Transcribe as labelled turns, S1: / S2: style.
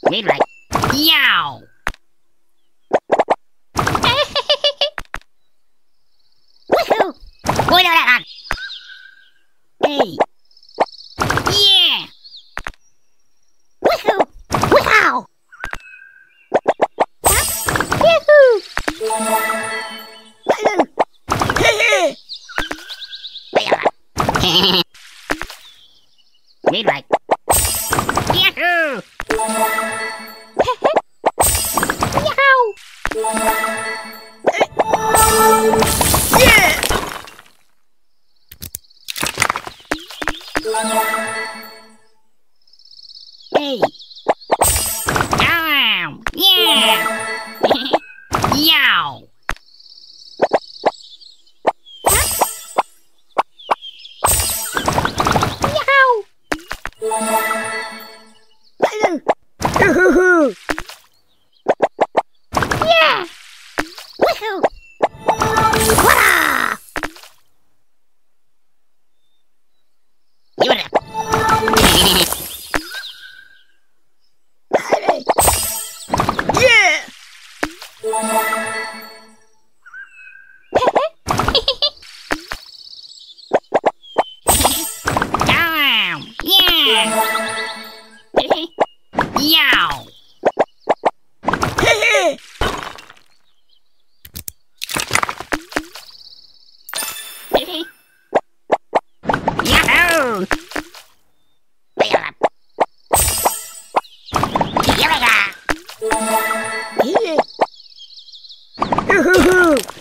S1: Read right. Yow! Woohoo! Boy, that. Hey! Yeah! Woohoo! Wow! Yahoo! Read right. Yahoo! Yow!
S2: Yeah!
S1: Hey! Ow! Yeah! Yow! Yow!
S2: Woohoo!
S1: Yeah! Woohoo! Wah! Give it up.
S2: Yeah!
S1: Ow! Yeah! Yow! Yahoo! Give it up. Give it up.
S2: Woohoo!